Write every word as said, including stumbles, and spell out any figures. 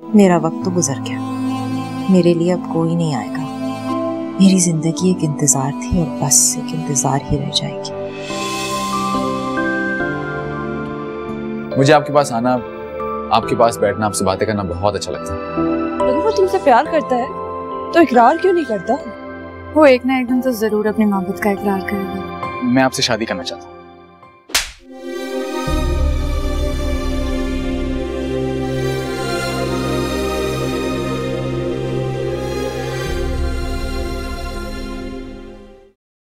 मेरा वक्त तो गुजर गया, मेरे लिए अब कोई नहीं आएगा। मेरी जिंदगी एक इंतजार थी और बस एक इंतजार ही रह जाएगी। मुझे आपके पास आना, आपके पास बैठना, आपसे बातें करना बहुत अच्छा लगता है। अगर वो तुमसे प्यार करता है तो इकरार क्यों नहीं करता? वो एक ना एक दिन तो जरूर अपनी मोहब्बत का इकरार करेगा। मैं आपसे शादी करना चाहता हूँ।